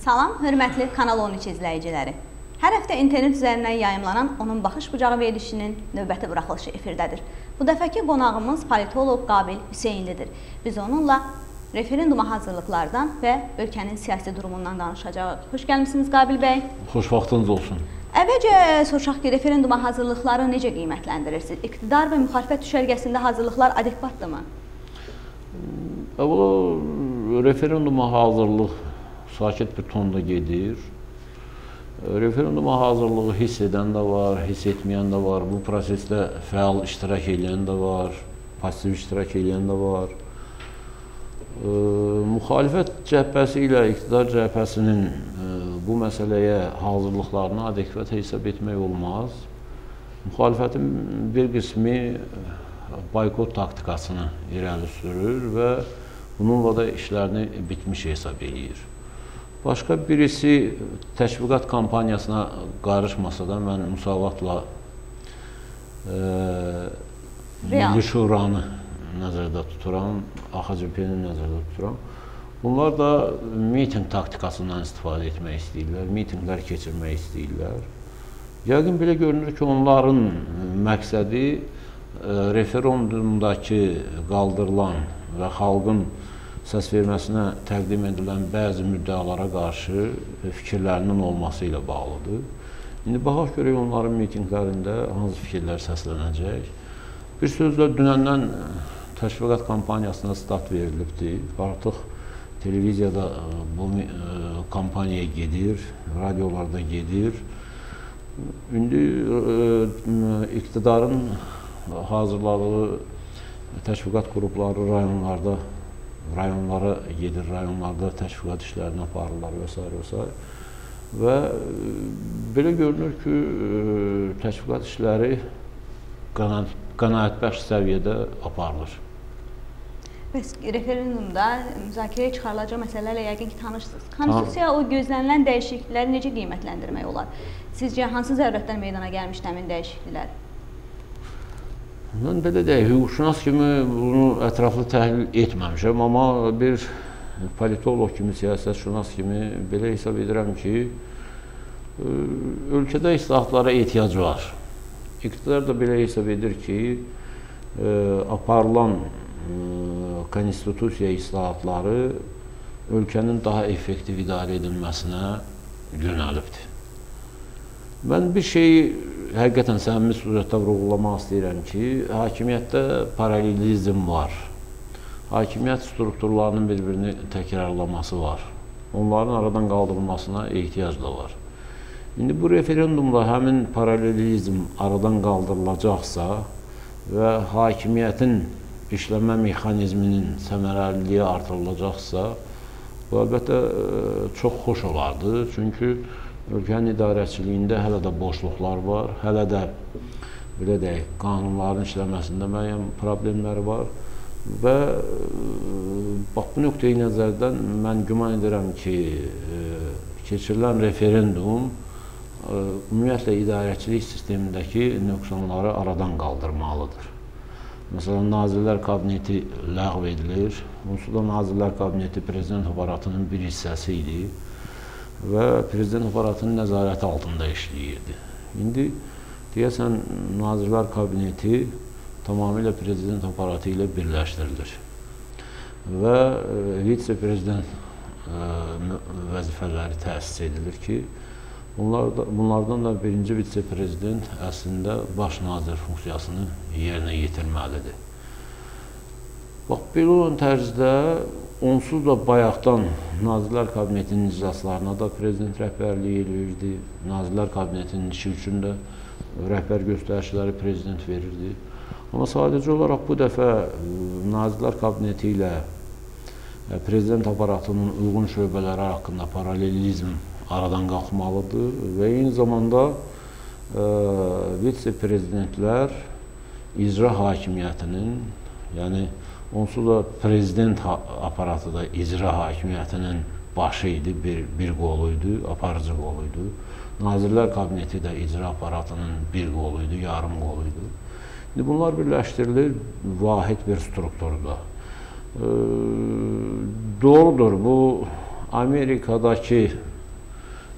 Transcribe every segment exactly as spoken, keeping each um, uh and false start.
Salam, hörmətli Kanal on üç izləyiciləri. Hər həftə internet üzərindən yayımlanan onun baxış bucağı verilişinin növbəti buraxılışı efirdədir. Bu dəfəki qonağımız politoloq Qabil Hüseynlidir. Biz onunla referenduma hazırlıqlardan və ölkənin siyasi durumundan danışacağıq. Xoş gəlmişsiniz Qabil bəy. Xoş vaxtınız olsun. Əvvəlcə soruşaq ki, referenduma hazırlıqları necə qiymətləndirirsiniz? İqtidar və müxalifət düşərgəsində hazırlıqlar adekvatdırmı? Əvvəla, referenduma hazırlıq sakit bir tonda gedir. Referenduma hazırlığı hiss edən də var, hiss etməyən də var. Bu prosesdə fəal iştirak edən də var, pasiv iştirak edən də var. Müxalifət cəhbəsi ilə iqtidar cəhbəsinin bu məsələyə hazırlıqlarını adekvat hesab etmək olmaz. Müxalifətin bir qismi boykot taktikasını irəli sürür və bununla da işlərini bitmiş hesab edir. Başqa birisi təşviqat kampaniyasına qarışmasa da mən müsavatla e, Milli Şuranı nəzərdə tuturam, A X C P-ni nəzərdə tuturam. Bunlar da miting taktikasından istifadə etmək istəyirlər, mitinglər keçirmək istəyirlər. Yəqin belə görünür ki, onların məqsədi e, referendumdakı qaldırılan və xalqın səs verməsinə təqdim edilən bəzi müddəalara qarşı fikirlərinin olması ilə bağlıdır. İndi baxaq görək onların mitinglərində hansı fikirlər səslənəcək. Bir sözlə dünəndən təşviqat kampaniyasına start verilibdir. Artıq televiziyada bu kampaniyaya gedir, radiolarda gedir. İndi iqtidarın hazırladığı təşviqat qrupları rayonlarda rayonlara gedir, rayonlarda təşviqat işlərini aparırlar və s. və s. Və belə görünür ki, təşviqat işləri qənaətbəxş səviyyədə aparılır. Bəs referendumda müzakirəyə çıxarılacaq məsələlərlə yəqin ki, tanışsınız. Konstitusiya o gözlənilən dəyişiklikləri necə qiymətləndirmək olar? Sizcə hansı zərurətdən meydana gəlmişdir həmin dəyişikliklər? Mən belə deyək, hüquqşünas kimi bunu ətraflı təhlil etməmişəm, amma bir politoloq kimi, siyasətşünas kimi belə hesab edirəm ki, ölkədə islahatlara ehtiyac var. İqtidar da belə hesab edir ki, aparılan konstitusiya islahatları ölkənin daha effektiv idarə edilməsinə yönəlibdir. Mən bir şeyi həqiqətən səmimi surətdə vurğulamaq istəyirəm ki, hakimiyyətdə paralelizm var. Hakimiyyət strukturlarının bir-birini təkrarlaması var. Onların aradan qaldırılmasına ehtiyac da var. İndi bu referendumda həmin paralelizm aradan qaldırılacaqsa və hakimiyyətin işləmə mexanizminin səmərəliliyi artırılacaqsa, bu əlbəttə çox xoş olardı. Çünki ölkənin idarəçiliyində hələ də boşluqlar var, hələ də belə deyək, qanunların işləməsində müəyyən problemlər var və bax, bu nöqteyi nəzərdən mən güman edirəm ki, keçirilən referendum ümumiyyətlə idarəçilik sistemindəki nöqsanları aradan qaldırmalıdır. Məsələn, Nazirlər Kabineti ləğv edilir, onsuz da Nazirlər Kabineti prezident aparatının bir hissəsi idi və prezident aparatının nəzarəti altında işləyirdi. İndi deyəsən, Nazirlər Kabineti tamamilə prezident aparatı ilə birləşdirilir və vitse-prezident vəzifələri təsis edilir ki, bunlardan da birinci vitse-prezident əslində baş nazir funksiyasını yerinə yetirməlidir. Bax, belə olan tərzdə onsuz da bayaqdan Nazirlər Kabinetinin iclaslarına da prezident rəhbərliyi edirdi. Nazirlər Kabinetinin işi üçün də rəhbər göstərişləri prezident verirdi. Amma sadəcə olaraq bu dəfə Nazirlər Kabineti ilə prezident aparatının uyğun şöbələri haqqında paralelizm aradan qalxmalıdır və eyni zamanda vitse-prezidentlər icra hakimiyyətinin, yəni onsuz da prezident aparatı da icra hakimiyyətinin başı idi, bir, bir qoluydu, aparıcı qoluydu. Nazirlər Kabineti də icra aparatının bir qoluydu, yarım qoluydu. İndi bunlar birləşdirilir vahid bir strukturda. Doğrudur, bu Amerikadakı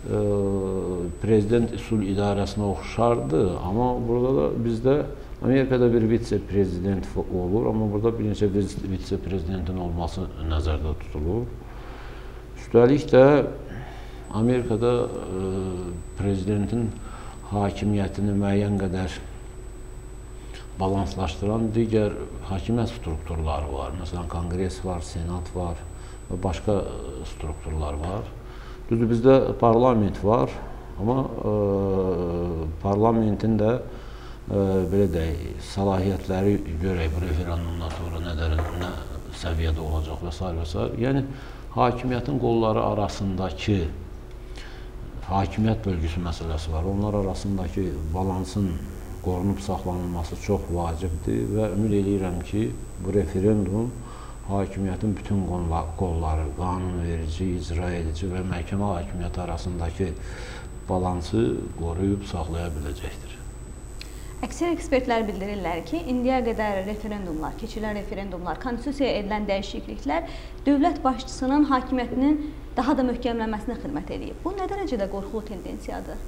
prezident üsul idarəsinə oxşardı, amma burada da bizdə Amerikada bir vitse-prezident olur, amma burada bir neçə vitse-prezidentin olması nəzərdə tutulur. Üstəlik də Amerikada prezidentin hakimiyyətini müəyyən qədər balanslaşdıran digər hakimiyyət strukturları var. Məsələn, Konqres var, Senat var və başqa strukturlar var. Düzdür, bizdə parlament var, amma e, parlamentin də e, belə deyək, səlahiyyətləri görək bu referendumdan sonra nə, dərə, nə səviyyədə olacaq və s. və s. Yəni, hakimiyyətin qolları arasındakı hakimiyyət bölgüsü məsələsi var. Onlar arasındakı balansın qorunub saxlanılması çox vacibdir və ümid edirəm ki, bu referendum hakimiyyətin bütün qolları, qanunverici, icra edici və məhkəmə hakimiyyəti arasındakı balansı qoruyub saxlaya biləcəkdir. Əksər ekspertlər bildirirlər ki, indiyə qədər referendumlar, keçirilən referendumlar, konstitusiyaya edilən dəyişikliklər dövlət başçısının hakimiyyətinin daha da möhkəmlənməsinə xidmət edib. Bu nə dərəcədə qorxulu tendensiyadır?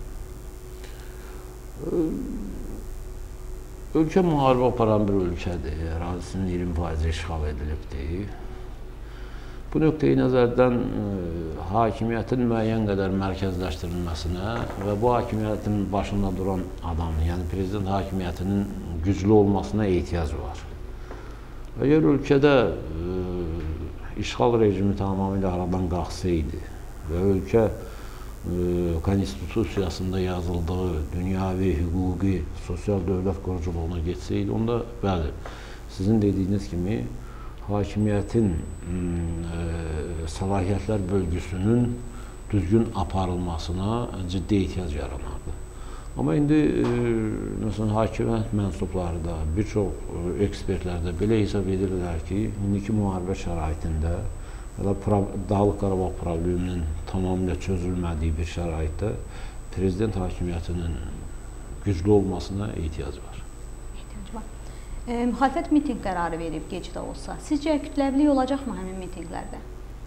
Ölkə müharibə aparan bir ölkədir, ərazisinin iyirmi faizi işğal edilibdir. Bu nöqteyi nəzərdən hakimiyyətin müəyyən qədər mərkəzləşdirilməsinə və bu hakimiyyətin başında duran adamın, yəni prezident hakimiyyətinin güclü olmasına ehtiyac var. Əgər ölkədə işğal rejimi tamamilə aradan qalxsaydı və ölkə konstitusiyasında yazıldığı dünyavi, hüquqi, sosial dövlət quruculuğuna geçsəydi, onda bəli, sizin dediyiniz kimi hakimiyyətin səlahiyyətlər bölgüsünün düzgün aparılmasına ciddi ehtiyac yaranardı. Amma indi məsələn, hakimiyyət mənsubları da, bir çox ekspertlər də belə hesab edirlər ki, indiki müharibə şəraitində Dağlıq Qarabağ probleminin tamamilə çözülmədiyi bir şəraitdə prezident hakimiyyətinin güclü olmasına ehtiyac var. Ehtiyac var. E, müxalifət mitinq qərarı verib gec də olsa, sizcə kütləvilik olacaqmı həmin mitinqlərdə?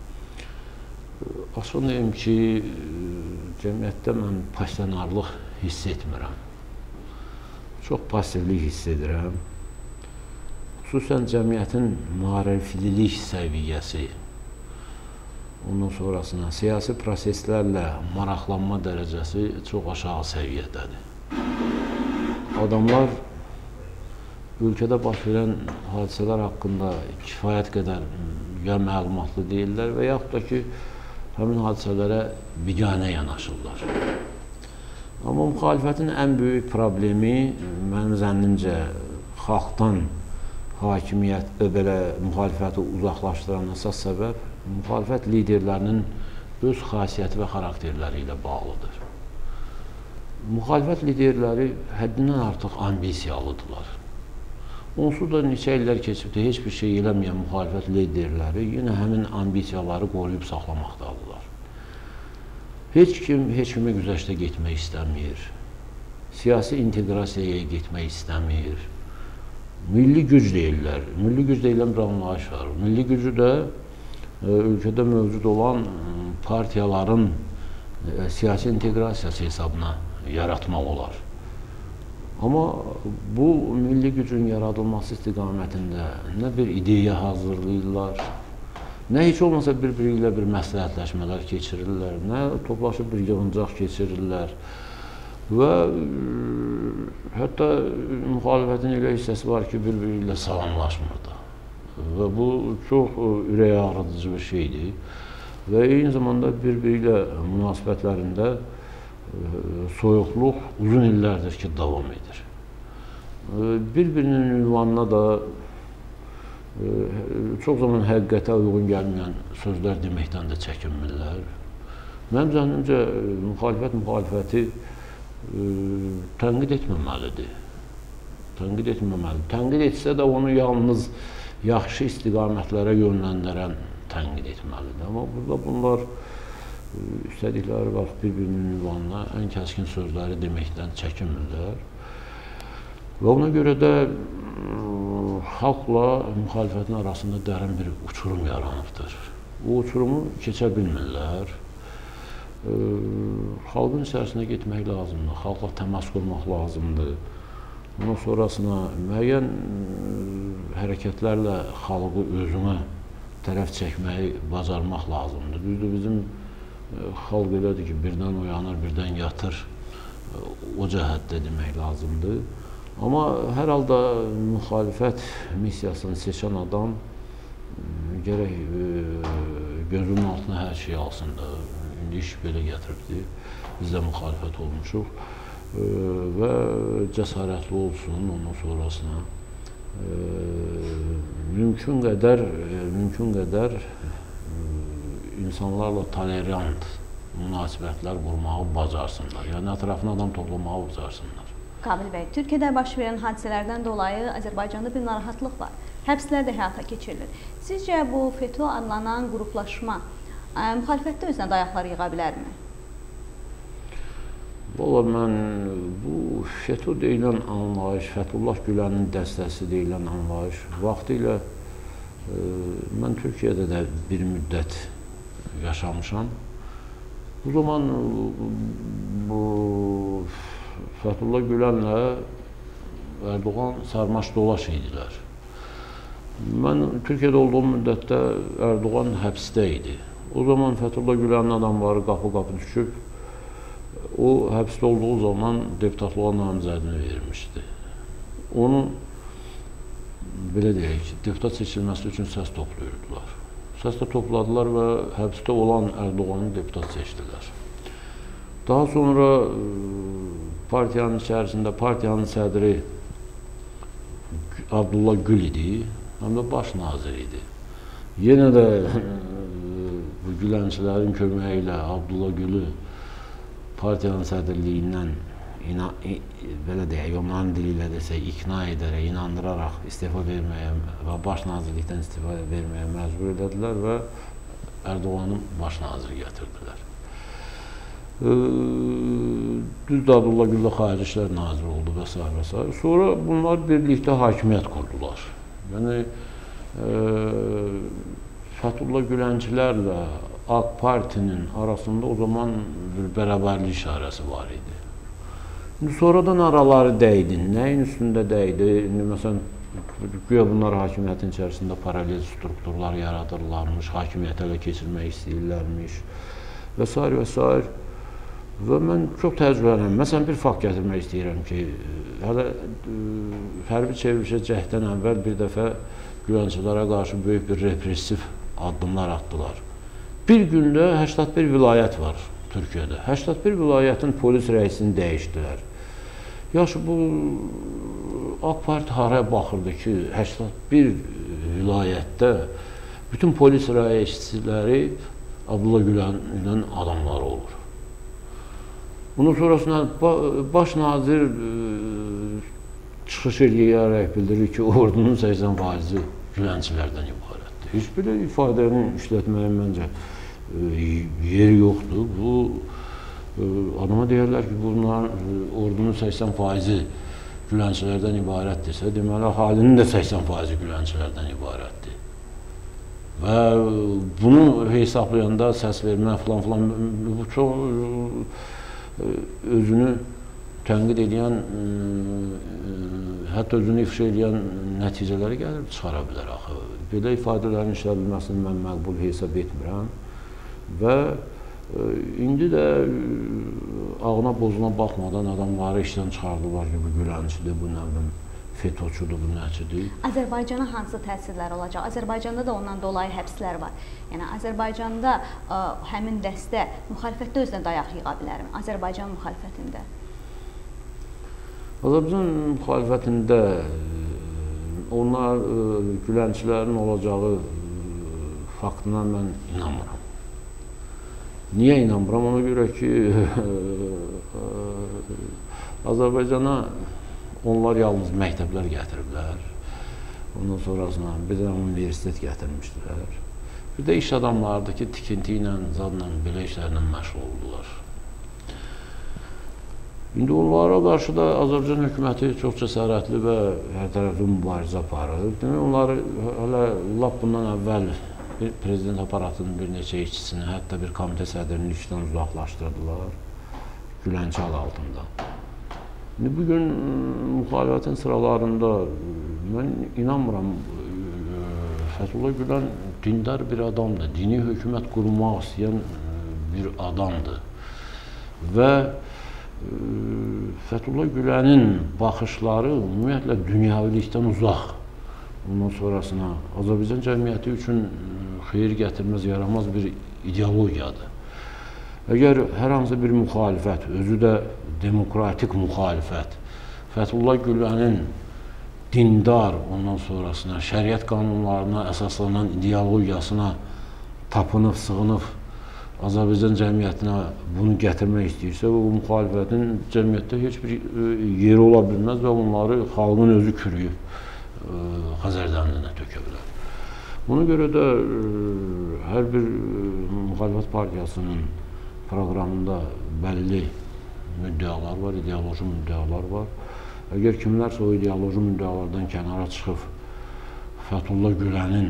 Açıq deyim ki, cəmiyyətdə mən passionarlıq hiss etmirəm. Çox passivlik hiss edirəm. Xüsusən cəmiyyətin maariflilik səviyyəsi, ondan sonrasına siyasi proseslərlə maraqlanma dərəcəsi çox aşağı səviyyədədir. Adamlar ölkədə baş verən hadisələr haqqında kifayət qədər ya məlumatlı deyirlər və yaxud da ki, həmin hadisələrə biganə yanaşırlar. Amma müxalifətin ən böyük problemi mənim zənnimcə xalqdan hakimiyyətdə belə müxalifəti uzaqlaşdıran əsas səbəb müxalifət liderlərinin öz xasiyyəti və xarakterləri ilə bağlıdır. Müxalifət liderləri həddindən artıq ambisiyalıdırlar. Onsuz da neçə illər keçibdir, heç bir şey eləməyən müxalifət liderləri yenə həmin ambisiyaları qoruyub saxlamaqdadırlar. Heç kim, heç kimi güzəştə getmək istəmir, siyasi inteqrasiyaya getmək istəmir. Milli güc deyirlər, milli güc deyilən bir anlayış var. Milli gücü də ölkədə mövcud olan partiyaların siyasi inteqrasiyası hesabına yaratmaq olar. Amma bu milli gücün yaradılması istiqamətində nə bir ideya hazırlayırlar, nə heç olmasa bir-biri ilə bir məsləhətləşmələr keçirirlər, nə toplaşıb bir yığıncaq keçirirlər və hətta müxalifətin elə hissəsi var ki, bir-biri ilə salamlaşmır da. Və bu çox ürək ağrıdıcı bir şeydir və eyni zamanda bir-biri ilə münasibətlərində soyuqluq uzun illərdir ki, davam edir. Bir-birinin ünvanına da çox zaman həqiqətə uyğun gəlməyən sözlər deməkdən də çəkinmirlər. Mənim zənnimcə, müxalifət müxalifəti tənqid etməməlidir. Tənqid etməməlidir. Tənqid etsə də onu yalnız yaxşı istiqamətlərə yönləndirən tənqid etməlidir. Amma burada bunlar istədikləri vaxt bir-birinin ünvanına ən kəskin sözləri deməkdən çəkinmirlər. Və ona görə də xalqla müxalifətin arasında dərin bir uçurum yaranıbdır. Bu uçurumu keçə bilmirlər. xalqın içərisində getmək lazımdır, xalqla təmas qurmaq lazımdır. Ondan sonrasına müəyyən hərəkətlərlə xalqı özünə tərəf çəkməyi bacarmaq lazımdır. Düzdür, bizim xalq elədir ki, birdən oyanır, birdən yatır, o cəhətdə demək lazımdır. Amma hər halda müxalifət missiyasını seçən adam gərək gözünün altına hər şey alsın da. İndi iş belə gətiribdir, biz də müxalifət olmuşuq və cəsarətli olsun ondan sonrasına. Mümkün qədər, mümkün qədər insanlarla tolerant münasibətlər qurmağı bacarsınlar. Yəni, ətrafına adam toplamağı bacarsınlar. Qabil bəy, Türkiyədə baş verən hadisələrdən dolayı Azərbaycanda bir narahatlıq var. Həbslər də həyata keçirilir. Sizcə bu FETÖ adlanan qruplaşma müxalifətdə özünə dayaqlar yığa bilərmi? Valla mən bu FETÖ deyilən anlayış, Fəthullah Gülənin dəstəsi deyilən anlayış vaxtı ilə mən Türkiyədə də bir müddət yaşamışam. Bu zaman bu Fəthullah Gülənlə Erdoğan sarmaş dolaş idilər. Mən Türkiyədə olduğum müddətdə Erdoğan həbsdə idi. O zaman Fəthullah Gülənin adamları qapı-qapı düşüb, o həbsdə olduğu zaman deputatlığa namizədini vermişdi. Onu, belə deyək ki, deputat seçilməsi üçün səs toplayırdılar. Səs də topladılar və həbsdə olan Erdoğanı deputat seçdilər. Daha sonra partiyanın içərisində partiyanın sədri Abdullah Gül idi, həm də baş nazir idi. Yenə də bu Gülənçilərin köməyi ilə Abdullah Gülü partiyanın sədrliyindən, belə deyək, onların dili ilə desək, ikna edərək, inandıraraq istifa verməyə və baş nazirlikdən istifa verməyə məcbur edədilər və Erdoğanı baş nazir gətirdilər. Düzdür, Abdullah Gül də Xarici İşlər naziri oldu və s. və s. Sonra bunlar birlikdə hakimiyyət qurdular. Yəni, Fəthullah Gülənçilərlə AK Partinin arasında o zaman bir bərabərlik işarəsi var idi. İndi sonradan araları dəydi. Nəyin üstündə dəydi? İndi məsələn, güya bunlar hakimiyyətin içərisində paralel strukturlar yaradırlarmış, hakimiyyətə ələ keçirmək istəyirlərmiş və s. və s. Və mən çox təəccüblənirəm. Məsələn, bir fakt gətirmək istəyirəm ki, hələ hərbi çevrilişə cəhddən əvvəl bir dəfə Gülənçilərə qarşı böyük bir repressiv addımlar atdılar. Bir gündə səksən bir vilayət var Türkiyədə. səksən bir vilayətin polis rəisini dəyişdilər. Yaxşı, bu AK Parti haraya baxırdı ki, səksən bir vilayətdə bütün polis rəisləri Abdullah Gülənin adamları olur. Bunun sonrasında baş nazir çıxış edərək bildirir ki, ordunun səksən faizi Gülənçilərdən ibarətdir. Heç belə ifadənin işlətməyin məncə yeri yoxdur. Bu, adama deyərlər ki, bunların ordunun səksən faizi Gülənçilərdən ibarətdirsə, deməli, əhalinin də səksən faizi Gülənçilərdən ibarətdir. Və bunu hesablayanda səs vermə filan filan, bu çox özünü tənqid edən, hətta özünü ifşa edən nəticələri gəlib çıxara bilər axı. Belə ifadələrin işlədilməsini mən məqbul hesab etmirəm və indi də ağına bozuna baxmadan adamları işdən çıxardılar ki, bu Gülənçidir, bu nə bilim, FETÖ-çüdür, bu nəçidir. Azərbaycana hansı təsirlər olacaq? Azərbaycanda da ondan dolayı həbslər var. Yəni, Azərbaycanda həmin dəstə müxalifətdə özünə dayaq yığa bilərmi? Azərbaycan müxalifətində? Azərbaycan müxalifətində onlar Gülənçilərin olacağı faktına mən inanmıram. Niyə inanmıram? Ona görə ki, Azərbaycana onlar yalnız məktəblər gətiriblər. Ondan sonrasında bir də universitet gətirmişdilər. Bir də iş adamlardır ki, tikinti ilə, zadla, belə işlərlə məşğul oldular. İndi onlara qarşı da Azərbaycan hökuməti çox cəsarətli və hər tərəfli mübarizə aparır. Demək, onları hələ lap bundan əvvəl prezident aparatının bir neçə işçisini, hətta bir komitə sədrinin işdən uzaqlaşdırdılar Gülənki adı altında. Bugün müxalifətin sıralarında mən inanmıram, Fəthullah Gülen dindar bir adamdır, dini hökumət qurmaq istəyən bir adamdır və Fəthullah Gülenin baxışları ümumiyyətlə dünyavilikdən uzaq. Ondan sonrasına Azərbaycan cəmiyyəti üçün xeyir gətirməz, yaramaz bir ideologiyadır. Əgər hər hansı bir müxalifət, özü də demokratik müxalifət, Fəthullah Gülenin dindar, ondan sonrasına şəriət qanunlarına əsaslanan ideologiyasına tapınıb, sığınıb Azərbaycan cəmiyyətinə bunu gətirmək istəyirsə, o müxalifətin cəmiyyətdə heç bir yeri ola bilməz və onları xalqın özü kürüyüb Xəzər dənizinə tökə bilər. Buna görə də hər bir müxalifət partiyasının proqramında bəlli müddəalar var, ideoloji müddəalar var. Əgər kimlərsə o ideoloji müddəalardan kənara çıxıb Fəthullah Gülenin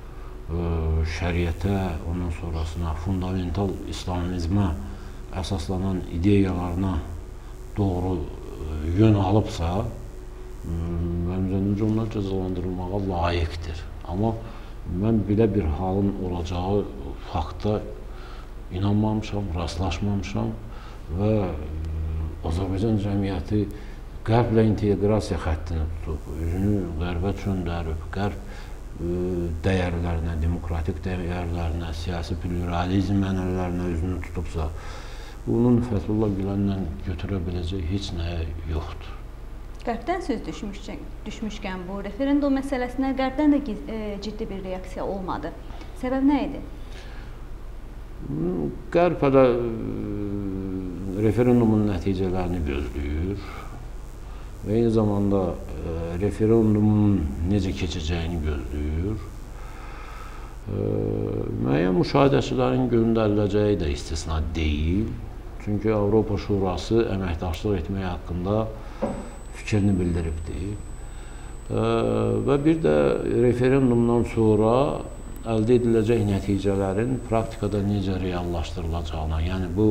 şəriətə, ondan sonrasına fundamental İslamizmə əsaslanan ideyalarına doğru yön alıbsa, mənim zənnimcə onlar cəzalandırılmağa layiqdir. Amma mən belə bir halın olacağı fakta inanmamışam, rastlaşmamışam və Azərbaycan cəmiyyəti qərblə inteqrasiya xəttini tutub, üzünü qərbə çöndərib, qərb dəyərlərinə, demokratik dəyərlərinə, siyasi pluralizm ənənələrinə üzünü tutubsa, bunun Fəthullah Gülenlə götürə biləcək heç nəyə yoxdur. Qərbdən söz düşmüşkən, düşmüşkən bu referendum məsələsinə Qərbdən də ciddi bir reaksiya olmadı. Səbəb nə idi? Qərb hələ referendumun nəticələrini gözləyir və eyni zamanda referendumun necə keçəcəyini gözləyir. Müəyyən müşahidəçilərin göndəriləcəyi də istisna deyil. Çünki Avropa Şurası əməkdaşlıq etmək haqqında fikrini bildiribdir. Və bir də referendumdan sonra əldə ediləcək nəticələrin praktikada necə reallaşdırılacağına, yəni bu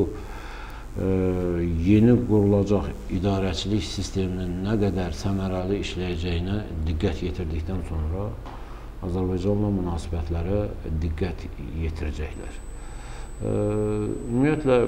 yeni qurulacaq idarəçilik sisteminin nə qədər səmərəli işləyəcəyinə diqqət yetirdikdən sonra Azərbaycanla münasibətlərə diqqət yetirəcəklər. Ümumiyyətlə,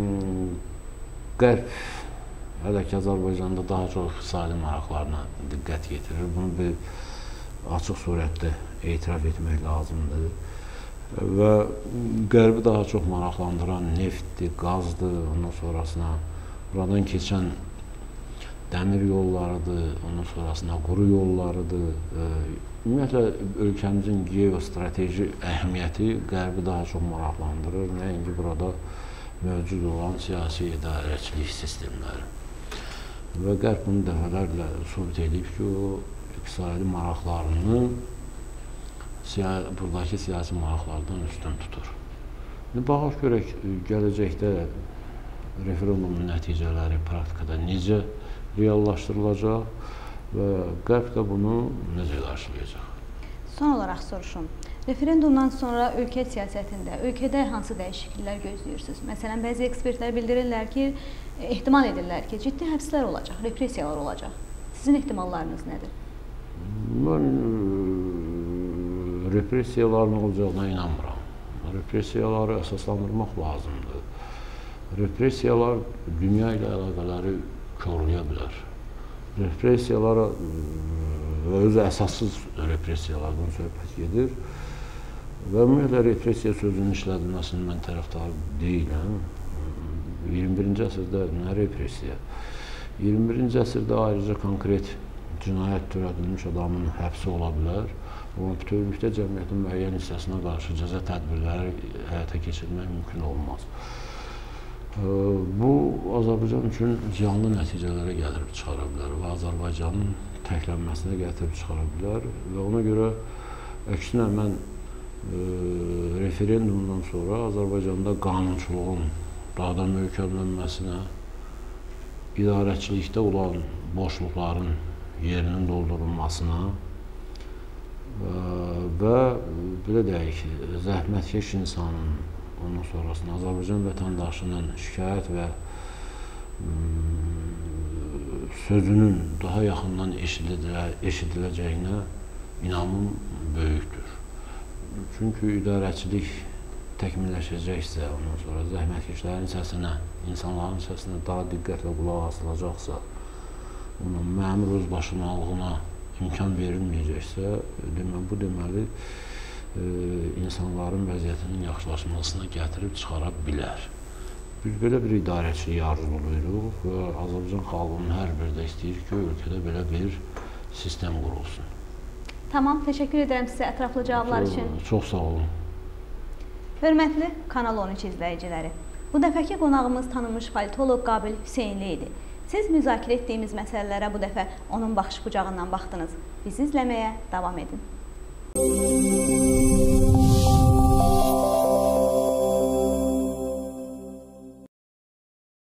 Qərb hələ ki Azərbaycanda daha çox iqtisadi maraqlarına diqqət yetirir. Bunu bir açıq surətdə etiraf etmək lazımdır. Və Qərbi daha çox maraqlandıran neftdir, qazdır, ondan sonrasına buradan keçən dəmir yollarıdır, ondan sonrasına quru yollarıdır. Ümumiyyətlə, ölkəmizin geostrateji əhəmiyyəti Qərbi daha çox maraqlandırır, nəinki burada mövcud olan siyasi idarəçilik sistemləri. Və Qərb bunu dəfələrlə sübut edib ki, o iqtisadi maraqlarını buradakı siyasi maraqlardan üstün tutur. Baxaq görək, gələcəkdə referendumun nəticələri praktikada necə reallaşdırılacaq və Qərb də bunu necə qarşılayacaq? Son olaraq soruşum. Referendumdan sonra ölkə siyasətində, ölkədə hansı dəyişikliklər gözləyirsiniz? Məsələn, bəzi ekspertlər bildirirlər ki, ehtimal edirlər ki, ciddi həbslər olacaq, repressiyalar olacaq. Sizin ehtimallarınız nədir? Mən repressiyaların olacağına inanmıram. Repressiyaları əsaslandırmaq lazımdır. Repressiyalar dünya ilə əlaqələri korlaya bilər. Repressiyalara və özü əsassız repressiyalardan söhbət gedir. Və ümumiyyətlə, repressiya sözünün işlədilməsinin mən tərəfdarı deyiləm. iyirmi birinci əsrdə nə repressiya? iyirmi birinci əsrdə ayrıca konkret cinayət törədilmiş adamın həbsi ola bilər. Amma bütövlükdə cəmiyyətin müəyyən hissəsinə qarşı cəza tədbirləri həyata keçirmək mümkün olmaz. Bu, Azərbaycan üçün ziyanlı nəticələrə gətirib çıxara bilər və Azərbaycanın təklənməsinə gətirib çıxara bilər və ona görə əksinə mən referendumdan sonra Azərbaycanda qanunçuluğun daha da möhkəmlənməsinə, idarəçilikdə olan boşluqların yerinin doldurulmasına və belə deyək ki, zəhmətkeş insanın, ondan sonrasında Azərbaycan vətəndaşının şikayət və sözünün daha yaxından eşidilə, eşidiləcəyinə inamım böyükdür. Çünki idarəçilik təkmilləşəcəksə, ondan sonra zəhmətkeşlərin səsinə, insanların səsinə daha diqqətlə qulaq asılacaqsa, onun məmur özbaşınalığına imkan verilməyəcəksə, demə, bu deməli e, insanların vəziyyətinin yaxşılaşmasına gətirib çıxara bilər. Biz belə bir idarəçiliyi arzuluyuruq və Azərbaycan xalqının hər biri də istəyir ki, ölkədə belə bir sistem qurulsun. Tamam, təşəkkür edirəm sizə ətraflı cavablar çox, üçün. Çox sağ olun. Hörmətli Kanal on üç izləyiciləri, bu dəfəki qonağımız tanınmış politoloq Qabil Hüseynli idi. Siz müzakirə etdiyimiz məsələlərə bu dəfə onun baxış bucağından baxdınız. Bizi izləməyə davam edin.